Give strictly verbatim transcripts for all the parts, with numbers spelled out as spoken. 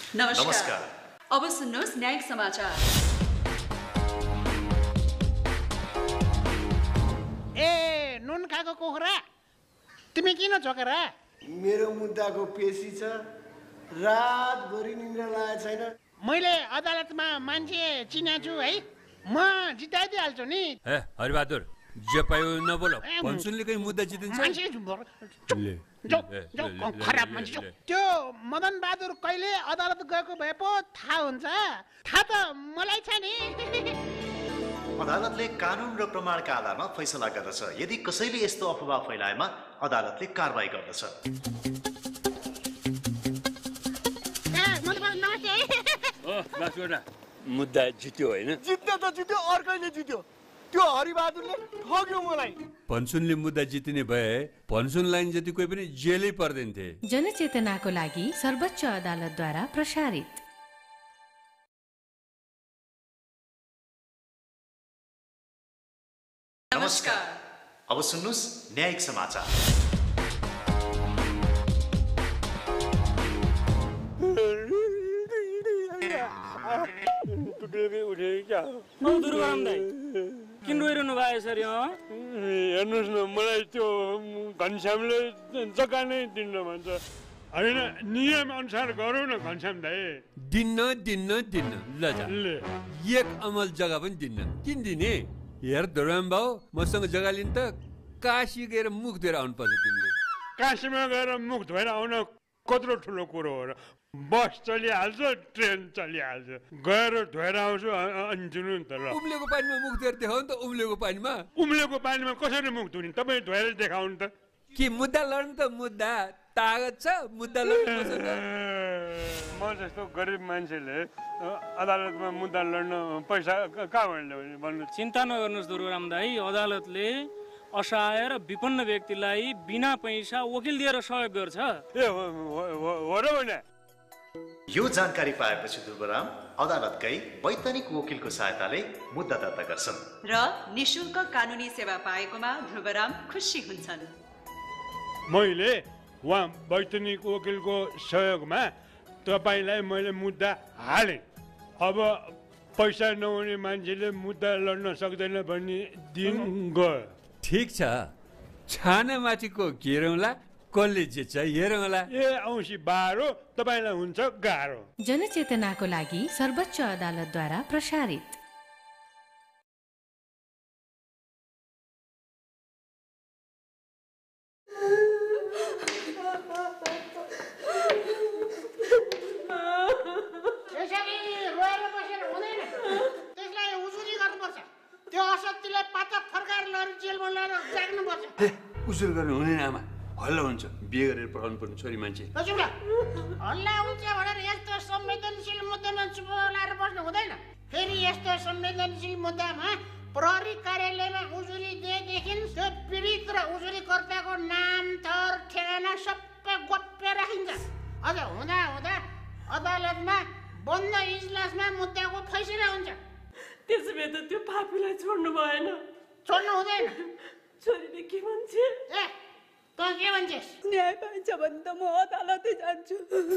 नमस्कार। अब सुन्नुहोस् न्यायिक समाचार। ए नुन खाएको कुखुरा तिमी किन झोकेरा? मेरो मुद्दाको पेशी छ, रातभरि निन्द्रा लागेको छैन। मैले अदालतमा मान्छे चिनाएको छु है, म जिताइदिइहाल्छु नि। ए हरिबहादुर, जे पायो नबोल, भन्सुनले कहीं मुद्दा जितिन्छ। खराब मान्छे त्यो मदन बहादुर कहिले अदालत गएको भए पो थाहा हुन्छ। थाहा त मलाई छ नि। अदालतले कानुन र प्रमाणका आधारमा फैसला गर्दछ। यदि कसैले यस्तो अफवाह फैलाएमा अदालतले कारबाही गर्दछ। मुद्दा जित्यो होइन? जित्यो त जित्यो, अर्कैले जित्यो। त्यो हरिबहादुरले ठग्यो मलाई। भन्सुनले मुद्दा जितिने भए भन्सुन लाइन जति कोही पनि जेलै पर्दैन थिए। जनचेतनाको लागि सर्वोच्च अदालतद्वारा प्रसारित। नमस्कार। अब सुन्नुहोस् न्यायिक समाचार। किन रोइरहनु भयो सर? हेर्नुहोस् न, मलाई त्यो घनश्यामले जग्गा नै दिन्न भन्छ। होइन, नियम अनुसार गरौँ न घनश्याम दाइ। दिन्न दिन्न दिन्न ल जा, एक अमल जग्गा पनि दिन्न। किन दिने? हेर धुर्वाम बाउ, मसँग जग्गा लिन त काशी गएर मुख धोएर आउनु पर्छ तिमीले। काशीमा गएर मुख धोएर आउन कत्रो ठुलो कुरो हो र? बस चलिहाल्छ, ट्रेन चलिहाल्छ, गएर धोएर आउँछु अनि जुनु नि त। ल, उम्लेको पानीमा मुख धोएर देखाउ नि त। उम्लेको पानीमा उम्लेको पानीमा कसरी मुख धुने? तपाईँ धोएर देखाउनु त। के मुद्दा लड्नु त? मुद्दा तागत छ मुद्दा लड्नु? म जस्तो गरिब मान्छेले अदालतमा मुद्दा लड्न पैसा कहाँबाट ल्याउने भन्नु? चिन्ता नगर्नुहोस् दुर्गाराम दाई, अदालतले असहाय र विपन्न व्यक्तिलाई बिना पैसा वकिल दिएर सहयोग गर्छ। ए हो र होइन? यो जानकारी पाएपछि ध्रुवराम अदालतकै वैधानिक वकिलको सहायताले मुद्दा दर्ता गर्छन् र निशुल्क कानुनी सेवा पाएकोमा ध्रुवराम खुसी हुन्छन्। मैले उहाँ वैधानिक वकिलको सहयोगमा तपाईँलाई मैले मुद्दा हालेँ। अब पैसा नहुने मान्छेले मुद्दा लड्न सक्दैन भन्ने दिन गयो। ठिक छ, छानामाथिको घेरौँला, कसले जित्छ हेरौँला। ए औँसी बाह्रो, तपाईँलाई हुन्छ गाह्रो। जनचेतनाको लागि सर्वोच्च अदालतद्वारा प्रसारित। यसरी रोएर बसेर हुँदैन, त्यसलाई उजुरी गर्नुपर्छ। त्यो असत्यलाई पाता फर्काएर लगेर जेलमा लगेर जाग्नुपर्छ। उजुर गर्नु हुँदैन आमा, हल्ला हुन्छ। बिहे गरेर पठाउनु पर्ने छोरी मान्छे। हल्ला हुन्छ भनेर यस्तो संवेदनशील मुद्दामा चुप लाएर बस्नु हुँदैन। फेरि यस्तो संवेदनशील मुद्दामा प्रहरी कार्यालयमा उजुरी दिएदेखि त्यो पीडित र उजुरीकर्ताको नाम, थर, ठेगाना सबै गोप्य राखिन्छ। अझ हुँदा हुँदा अदालतमा बन्द इजलासमा मुद्दाको फैसला हुन्छ। त्यसो भए त त्यो पापीलाई छोड्नु भएन। छोड्नु हुँदैन। छोरीले के भन्छ? ए त के भन्छस्? न्याय पाइन्छ भने त म अदालतै जान्छु।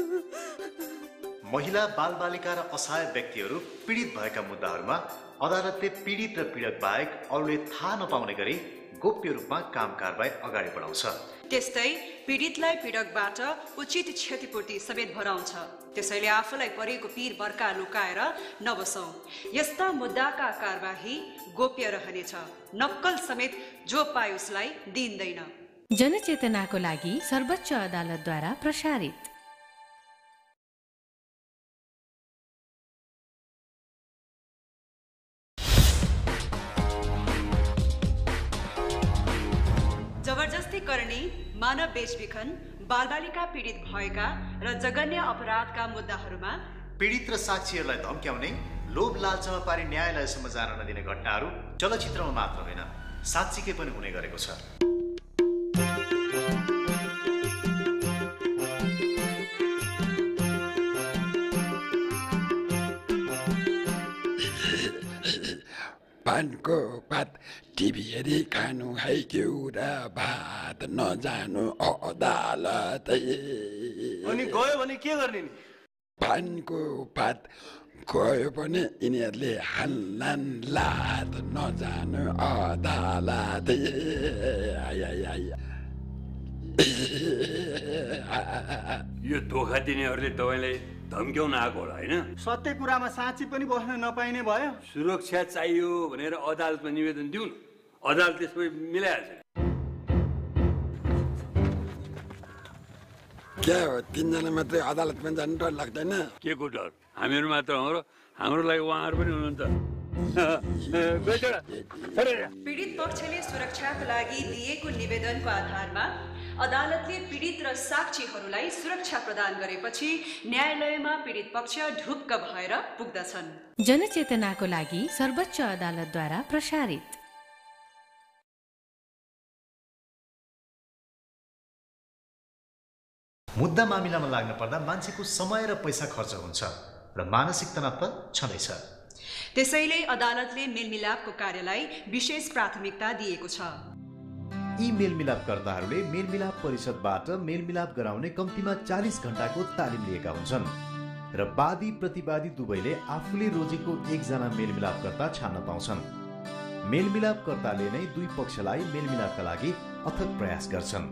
महिला, बालबालिका र असहाय व्यक्तिहरू पीडित भएका मुद्दाहरूमा अदालतले पीडित र पीडक बाहेक अरूले थाहा नपाउने गरी गोप्य रूपमा काम कारबाही अगाडि बढाउँछ। त्यस्तै पीडितलाई पीडकबाट उचित क्षतिपूर्ति समेत भराउँछ। त्यसैले आफूलाई परेको पीर बर्का लुकाएर नबसौं। यस्ता मुद्दाका कारबाही गोप्य रहनेछ। नक्कल समेत जो पाए उसलाई दिइँदैन। जनचेतनाको लागि सर्वोच्च अदालतद्वारा प्रसारित। जबरजस्ती करणी, मानव बेचबिखन, बालबालिका पीडित भएका र जघन्य अपराधका मुद्दाहरूमा पीडित र साक्षीहरूलाई धम्क्याउने, लोभ लालचमा पारी न्यायालयसम्म जान नदिने घटनाहरू चलचित्रमा मात्र होइन, साँच्चीकै पनि हुने गरेको छ। पानको पात टिभी हेरी खानु, खाइक्यौ र भात नजानु अदालत। अनि गयो भने के गर्ने नि? पानको पात गयो भने यिनीहरूले हाल्लान् लात नजानु अदालत। यो धोका दिनेहरूले तपाईँलाई धम्क्याउन आएको होला होइन? सत्य कुरामा साँची पनि बस्न नपाइने भयो। सुरक्षा चाहियो भनेर अदालतमा निवेदन दिउँ न, अदालत त्यसमै मिलाइहाल्छ। क्या हो तिनजना मात्रै अदालतमा जानु डर लाग्दैन? के को डर? हामीहरू मात्र हो र हाम्रो लागि उहाँहरू पनि हुनुहुन्छ। पीडित पक्षले सुरक्षाको लागि दिएको निवेदनको आधारमा अदालतले पीडित र साक्षीहरूलाई सुरक्षा प्रदान गरेपछि न्यायालयमा पीडित पक्ष ढुक्क भएर पुग्दछन्। जनचेतनाको लागि सर्वोच्च अदालतद्वारा प्रसारित। मुद्दा मामिलामा लाग्न पर्दा मान्छेको समय र पैसा खर्च हुन्छ र मानसिक तनाव त छँदैछ। त्यसैले अदालतले मेलमिलापको कार्यलाई विशेष प्राथमिकता दिएको छ। यी मेलमिलापकर्ताहरूले मेलमिलाप परिषदबाट मेलमिलाप गराउने कम्तीमा चालिस घण्टाको तालिम लिएका हुन्छन् र वादी प्रतिवादी दुवैले आफूले रोजेको एकजना मेलमिलापकर्ता छान्न पाउँछन्। मेलमिलापकर्ताले नै दुई पक्षलाई मेलमिलापका लागि अथक प्रयास गर्छन्।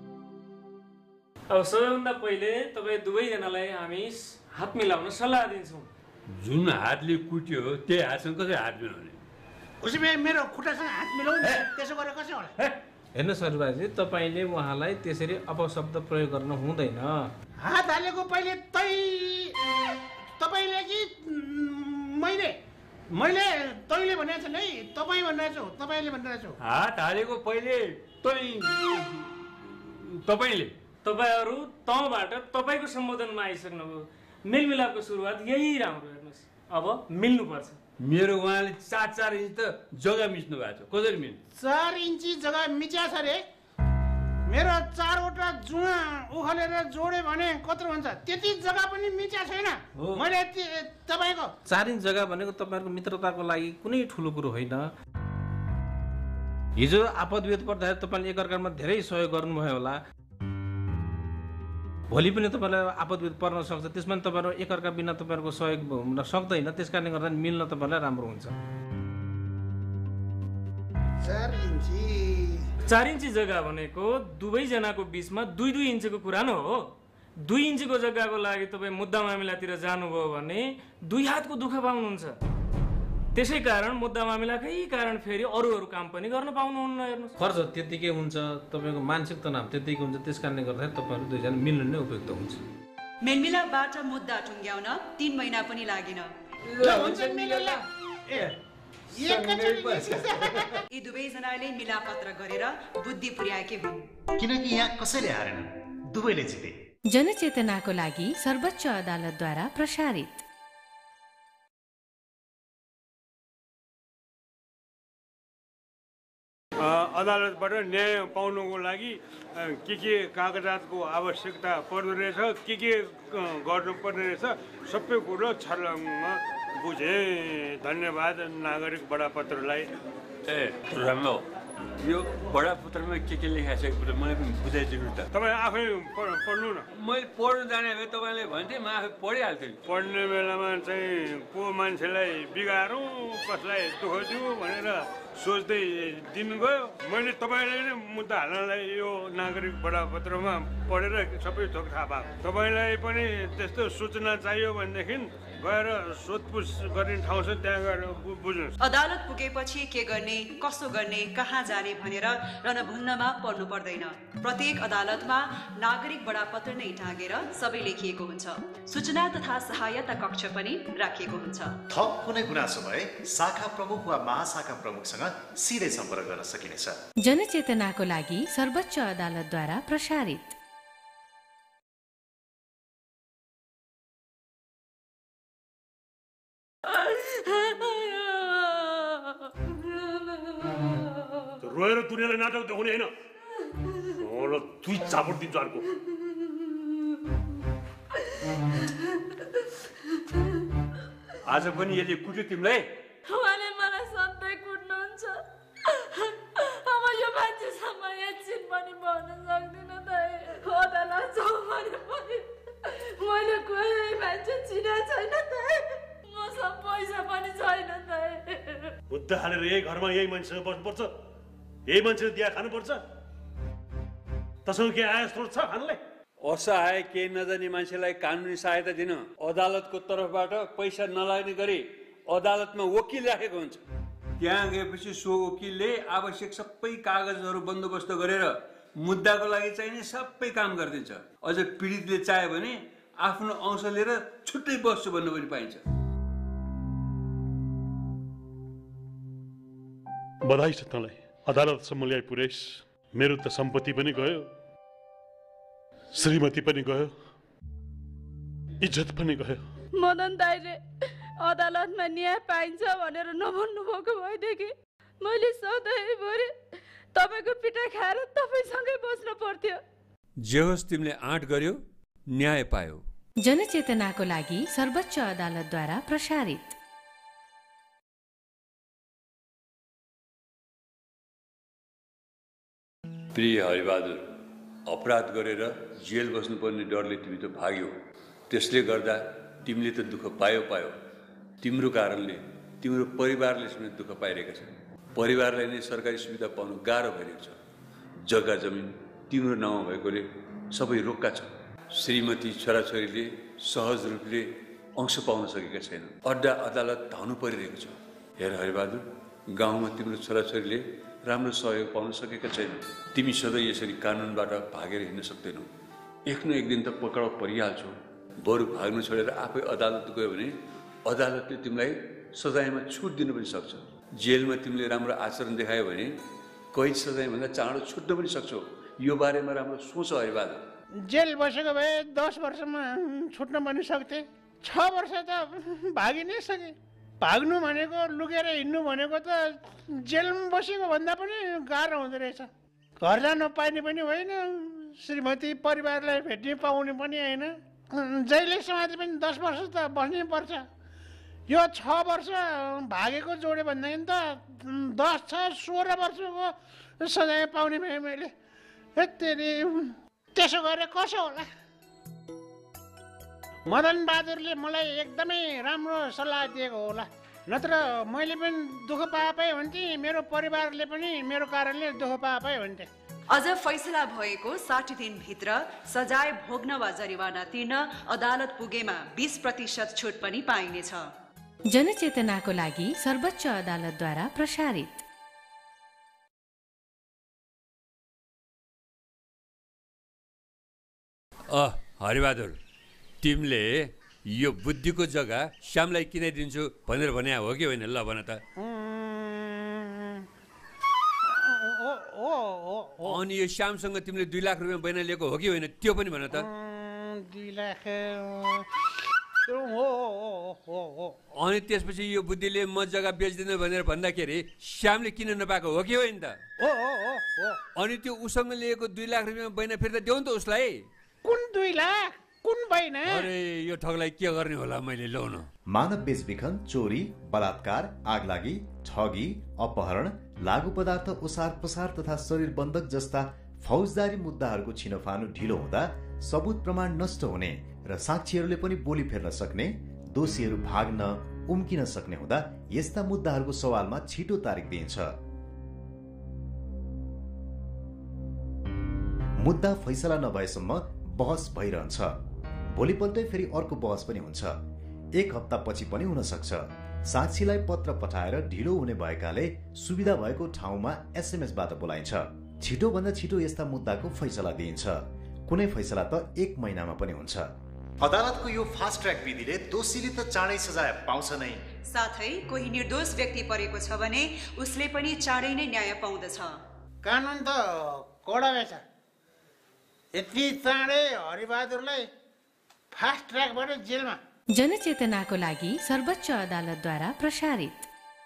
अब सबैभन्दा पहिले तपाईँ दुवैजनालाई हामी हात मिलाउन सल्लाह दिन्छौँ। जुन हातले कुट्यो त्यही हातसँग कसरी हात मिलाउने? उसै भए मेरो खुट्टासँग हात मिलाउनु, त्यसो गरेर कसो होला? हेर्नु सरबाजी, तपाईँले उहाँलाई त्यसरी अपशब्द प्रयोग गर्न हुँदैन। हात हालेको पहिले तै तपाईँले कि मैले मैले तैँले भनेको छु है, तपाईँ भनेको छु, तपाईँले भनेको छु। हात हालेको पहिले तै तपाईँले तपाईँहरू तँबाट तपाईँको सम्बोधनमा आइसक्नुभयो। मेलमिलापको सुरुवात यही राम्रो। हेर्नुहोस्, अब मिल्नुपर्छ। मेरो उहाँले चार चार इन्च त जग्गा मिच्नु भएको छ, कसरी मिल्नु? चार इन्ची जग्गा मिच्या छ रे। मेरो चारवटा जुवा उखालेर जोड्यो भने कत्रो हुन्छ? त्यति जग्गा पनि मिच्या छैन। मैले तपाईँको चार इन्च जग्गा भनेको तपाईँहरूको मित्रताको लागि कुनै ठुलो कुरो होइन। हिजो आपद विपद पर्दाखेरि तपाईँले एकअर्कामा धेरै सहयोग गर्नुभयो होला, भोलि पनि तपाईँलाई आपद विपद पर्न सक्छ। त्यसमा तपाईँहरू एकअर्का बिना तपाईँहरूको सहयोग हुन सक्दैन। त्यस कारणले गर्दा मिल्न तपाईँलाई राम्रो हुन्छ। चार इन्ची चार इन्ची जग्गा भनेको दुवैजनाको बिचमा दुई दुई इन्चको कुरा न हो। दुई इन्चीको जग्गाको लागि तपाईँ मुद्दा मामिलातिर जानुभयो भने दुई हातको दुःख पाउनुहुन्छ। त्यसै कारण मुद्दा मामिलाकै कारण फेरि अरू अरू काम पनि गर्न पाउनुहुन्न। हेर्नुहोस्, खर्च त्यतिकै हुन्छ, तपाईँको मानसिक तनाव त्यतिकै हुन्छ। त्यस कारणले गर्दाखेरि तपाईँहरू दुईजना मिल्नु नै उपयुक्त हुन्छ। मेलमिलापबाट मुद्दा टुङ्ग्याउन तीन महिना पनि लागेन। यी दुवैजनाले मिलापत्र गरेर बुद्धि पुर्याएकै हुन्, किनकि यहाँ कसैले हारेन, दुवैले जिते। जनचेतनाको लागि सर्वोच्च अदालतद्वारा प्रसारित। अदालतबाट न्याय पाउनुको लागि के के कागजातको आवश्यकता पर्दो रहेछ, के के गर्नुपर्ने रहेछ, सबै कुरो छर्लङमा बुझेँ। धन्यवाद नागरिक बडापत्रलाई। ए राम्रो, यो बडापत्रमा के के लेखाएको छ मलाई पनि बुझाइदिनु त। तपाईँ आफै पढ्नु न। मैले पढ्नु जाने भए तपाईँले भन्थेँ, म आफै पढिहाल्थेँ। पढ्ने बेलामा चाहिँ को मान्छेलाई बिगारौँ, कसलाई दुःख दिउँ भनेर सोच्दै दिन गयो। मैले तपाईँलाई नै मुद्दा हाल्नलाई यो नागरिक बडापत्रमा पढेर सबै थोक थाहा पाएको। तपाईँलाई पनि त्यस्तो सूचना चाहियो भनेदेखि गएर सोधपुछ गर्ने ठाउँ छ, त्यहाँ गएर बुझ्नुहोस्। अदालत पुगेपछि के गर्ने, कसो गर्ने, कहाँ जाने भनेर रणभुन्नमा पर्नु पर्दैन। प्रत्येक अदालतमा नागरिक बडापत्र नै टाँगेर सबै लेखिएको हुन्छ। सूचना तथा सहायता कक्ष पनि राखिएको हुन्छ। थप कुनै गुनासो भए शाखा प्रमुख वा महाशाखा प्रमुखसँग सिधै सम्पर्क गर्न सकिनेछ। जनचेतनाको लागि सर्वोच्च अदालतद्वारा प्रसारित। रोएर दुनियाँलाई नाटक देखाउने होइन, दुई चापट दिन्छु अर्को। आज पनि यदि कुट्यो तिमीलाई, उहाँले मलाई सधैँ कुट्नुहुन्छ। अब यो मान्छेसम्म एकछिन पनि भन्न सक्दिनँ। दाइ अदालत जाउँ भने पनि मैले कोही मान्छे मुद्दा हालेर यही घरमा यही मान्छेसँग बस्नुपर्छ, यही मान्छेले दिया खानुपर्छ। तसँग के आय स्रोत छ खानलाई? असहाय केही नजाने मान्छेलाई कानुनी सहायता दिन अदालतको तर्फबाट पैसा नलाग्ने गरी अदालतमा वकिल राखेको हुन्छ। त्यहाँ गएपछि सो वकिलले आवश्यक सबै कागजहरू बन्दोबस्त गरेर मुद्दाको लागि चाहिने सबै काम गरिदिन्छ। अझ पीडितले चाह्यो भने आफ्नो अंश लिएर छुट्टै बस्छु भन्नु पनि पाइन्छ। बधाई छ तँलाई, अदालतसम्म ल्याइ पुर्याइस्। मेरो त सम्पत्ति पनि गयो, श्रीमती पनि गयो, इज्जत पनि गयो। मदन दाइले अदालतमा न्याय पाइन्छ भनेर नभन्नु भएको भएदेखि मैले सधैँभरि तपाईँको पिटा खाएर तपाईँसँगै बस्नु पर्थ्यो। जे होस्, तिमीले आँट गर्यो, न्याय पायो। जनचेतनाको लागि सर्वोच्च अदालतद्वारा प्रसारित। प्रिय हरिबहादुर, अपराध गरेर जेल बस्नुपर्ने डरले तिमी त भाग्यौ। त्यसले गर्दा तिमीले त दुःख पायो पायो तिम्रो कारणले तिम्रो परिवारले समेत दुःख पाइरहेका छन्। परिवारलाई नै सरकारी सुविधा पाउनु गाह्रो भइरहेको छ। जग्गा जमिन तिम्रो नाउँमा भएकोले सबै रोक्का छ। श्रीमती छोराछोरीले सहज रूपले अंश पाउन सकेका छैनन्। अड्डा अदालत धाउनु परिरहेको छ। हेर हरिबहादुर, गाउँमा तिम्रो छोराछोरीले राम्रो सहयोग पाउन सकेका छैनन्। तिमी सधैँ यसरी कानुनबाट भागेर हिँड्न सक्दैनौ। एक न एक दिन त पक्राउ परिहाल्छौ। बरु भाग्नु छोडेर आफै अदालत गयो भने अदालतले तिमीलाई सजायमा छुट दिनु पनि सक्छ। जेलमा तिमीले राम्रो आचरण देखायो भने कैद सजायभन्दा चाँडो छुट्न पनि सक्छौ। यो बारेमा राम्रो सोच हरिबहादुर। जेल बसेको भए दस वर्षमा छुट्न पनि सक्थे। छ वर्ष त भागि नै सके। भाग्नु भनेको, लुकेर हिँड्नु भनेको त जेलमा बसेको भन्दा पनि गाह्रो हुँदो रहेछ। घर जान पाइने पनि होइन, श्रीमती परिवारलाई भेट्ने पाउने पनि होइन। जहिले समाज पनि दस वर्ष त बस्नै पर्छ। यो छ वर्ष भागेको जोड्यो भनेदेखि त दस छ सोह्र वर्षको सजाय पाउने भएँ मैले। त्यति त्यसो गरेर कसो होला? मदन बहादुरले मलाई एकदमै राम्रो सल्लाह दिएको होला, नत्र मैले पनि दुःख पाए पाए हुन्थेँ, मेरो परिवारले पनि मेरो कारणले दुःख पाए पाए हुन्थे। अझ फैसला भएको साठी दिनभित्र सजाय भोग्न वा जरिवाना तिर्न अदालत पुगेमा बीस प्रतिशत छुट पनि पाइनेछ। जनचेतनाको लागि सर्वोच्च अदालतद्वारा प्रसारित। अह हरिबहादुर, तिमीले यो बुद्धिको जग्गा श्यामलाई किनाइदिन्छु भनेर भने हो कि होइन? ल भन त। अनि यो श्यामसँग तिमीले दुई लाख रुपियाँ बैना लिएको हो कि होइन? त्यो पनि भन त। दुई लाख। अनि त्यसपछि यो बुद्धिले म जग्गा बेच्दिनँ भनेर भन्दाखेरि श्यामले किन नपाएको हो कि होइन त? अनि त्यो उसँग लिएको दुई लाख रुपियाँ बैना फिर्ता देऊ नि त उसलाई। कुन दुई लाख? कुन बैना? अरे यो ठगलाई के गर्ने होला मैले ल्याउन? मानव बेचबिखन, चोरी, बलात्कार, आगलागी, ठगी, अपहरण, लागू पदार्थ ओसार पसार तथा शरीर बन्धक जस्ता फौजदारी मुद्दाहरूको छिनोफानो ढिलो हुँदा सबुत प्रमाण नष्ट हुने र साक्षीहरूले पनि बोली फेर्न सक्ने, दोषीहरू भाग्न उम्किन सक्ने हुँदा यस्ता मुद्दाहरूको सवालमा छिटो तारिक दिइन्छ। मुद्दा फैसला नभएसम्म बहस भइरहन्छ। भोलिपल्टै फेरि अर्को बहस पनि हुन्छ। एक हप्ता पछि पनि हुन सक्छ। साक्षीलाई पत्र पठाएर ढिलो हुने भएकाले सुविधा भएको ठाउँमा एसएमएसबाट बोलाइन्छ। छिटो भन्दा छिटो यस्ता मुद्दाको फैसला दिइन्छ। कुनै फैसला त एक महिनामा पनि हुन्छ। अदालतको यो फास्ट ट्र्याक विधिले दोषीले त चाँडै सजाय पाउँछ नै, साथै कोही निर्दोष व्यक्ति परेको छ भने उसले पनि चाँडै नै न्याय पाउँदछ। कानुन त कडा रहेछ। यति चाँडै हरिबहादुरलाई फास्ट ट्र्याकबाट जेलमा। जनचेतनाको लागि सर्वोच्च अदालतद्वारा प्रसारित।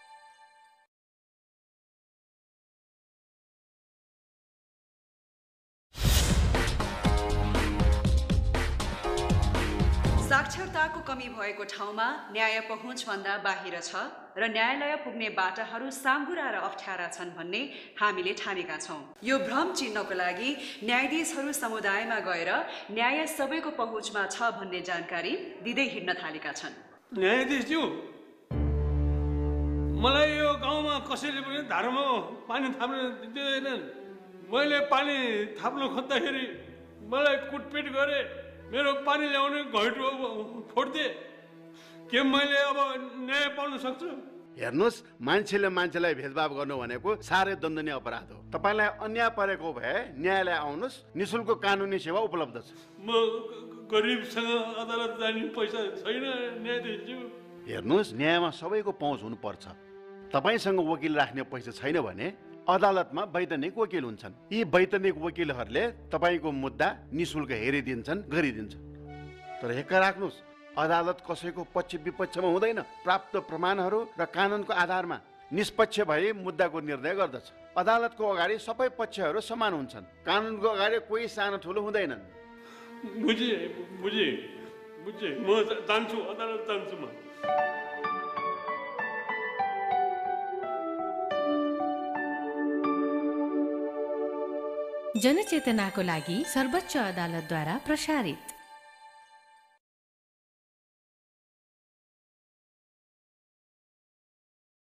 साक्षरताको कमी भएको ठाउँमा न्याय पहुँचभन्दा बाहिर छ र न्यायालय पुग्ने बाटाहरू साँघुरा र अप्ठ्यारा छन् भन्ने हामीले ठानेका छौँ। यो भ्रम चिन्नको लागि न्यायाधीशहरू समुदायमा गएर न्याय सबैको पहुँचमा छ भन्ने जानकारी दिँदै हिँड्न थालेका छन्। न्यायाधीशज्यू, मलाई यो गाउँमा कसैले पनि धारामा पानी थाप्न दिँदैनन्। मैले पानी थाप्न खोज्दाखेरि मलाई कुटपिट गरे, मेरो पानी ल्याउने घैँटो फोड्थे। के मैले अब न्याय पाउन सक्छु? हेर्नुहोस्, मान्छेले मान्छेलाई भेदभाव गर्नु भनेको साह्रै दण्डनीय अपराध हो। तपाईँलाई अन्याय परेको भए न्यायालय आउनुहोस्, निशुल्क कानुनी सेवा उपलब्ध छ। म गरिबसँग अदालत जाने पैसा छैन न्यायाधीशज्यू। हेर्नुहोस्, न्यायमा सबैको पहुँच हुनुपर्छ। तपाईँसँग वकिल राख्ने पैसा छैन भने अदालतमा वैधानिक वकिल हुन्छन्। यी वैधानिक वकिलहरूले तपाईँको मुद्दा निशुल्क हेरिदिन्छन्, गरिदिन्छन्। तर हेक्का राख्नुहोस्, अदालत कसैको पक्ष विपक्षमा हुँदैन। प्राप्त प्रमाणहरू र कानुनको आधारमा निष्पक्ष भई मुद्दाको निर्णय गर्दछ। अदालतको अगाडि सबै पक्षहरू समान हुन्छन्। कानुनको अगाडि कोही सानो ठुलो हुँदैनन्। बुझे बुझे बुझे म जान्छु, अदालत जान्छु म। जनचेतनाको लागि सर्वोच्च अदालतद्वारा प्रसारित